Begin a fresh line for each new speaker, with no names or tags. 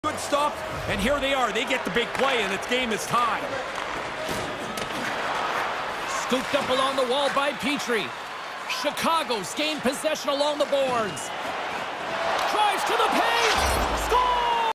Good stop, and here they are. They get the big play, and its game is tied.
Scooped up along the wall by Petrie. Chicago's gained possession along the boards. Drives to the paint. Score!